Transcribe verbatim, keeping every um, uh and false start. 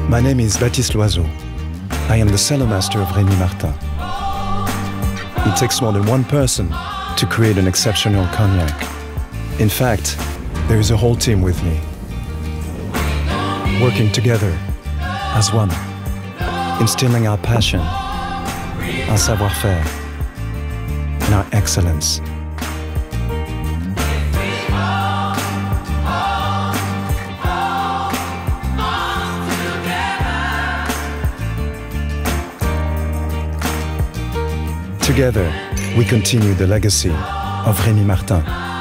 My name is Baptiste Loiseau. I am the cellar master of Rémy Martin. It takes more than one person to create an exceptional cognac. In fact, there is a whole team with me, working together as one, instilling our passion, our savoir faire, and our excellence. Together, we continue the legacy of Rémy Martin.